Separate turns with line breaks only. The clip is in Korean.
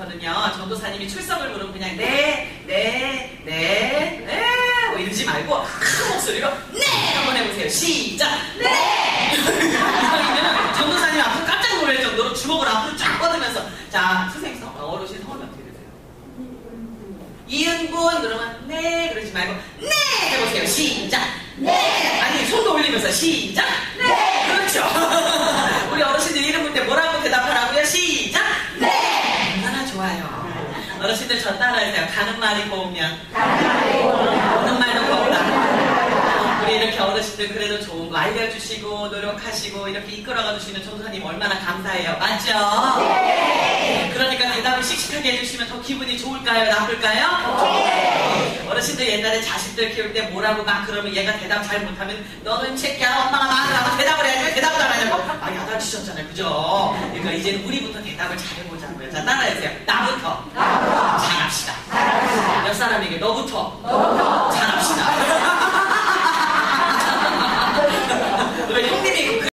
때부터는요, 전도사님이 출석을 부르면 그냥 뭐 이러지 말고 큰 목소리로 네! 한번 해보세요. 시작! 네! 이러면 전도사님 앞으로 깜짝 놀랄 정도로 주먹을 앞으로 쫙 뻗으면서 자, 선생님 어르신 성함이 어떻게 되세요? 이은군 그러면 네 그러지 말고 네 해보세요. 시작! 네! 아니 손도 올리면서 시작! 네! 그렇죠. 우리 어르신들 이름 볼 때 뭐라고 대답하라고요? 시작! 네! 얼마나 좋아요. 어르신들 저 따라하세요. 가는 말이 고우면 오는 말도 고우다. 우리 이렇게 어르신들 그래도 좋은 거 알려주시고 노력하시고 이렇게 이끌어가 주시는 전도사님 얼마나 감사해요. 맞죠? 네. 그러니까 대답을 씩씩하게 해주시면 더 기분이 좋을까요? 나쁠까요? 네. 어르신들 옛날에 자식들 키울 때 뭐라고 막 그러면 얘가 대답 잘 못하면 너는 새끼야 엄마가 말을 하고 대답을 해야지 왜 대답을 안 하냐고 야단치셨잖아요. 그죠? 그러니까 이제는 우리부터 대답을 잘해보자고요. 자 따라해주세요. 나부터 잘합시다. 옆 사람에게 너부터